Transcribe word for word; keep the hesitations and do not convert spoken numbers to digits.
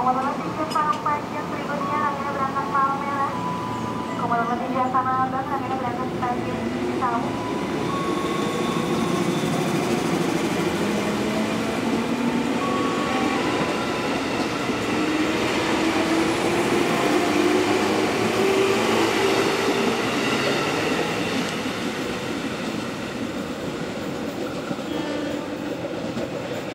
Komodo tiga Parung Panjang berikutnya akhirnya berangkat Palmerah. Komodo tiga Tanah Abang akhirnya berangkat stasiun Cisauk.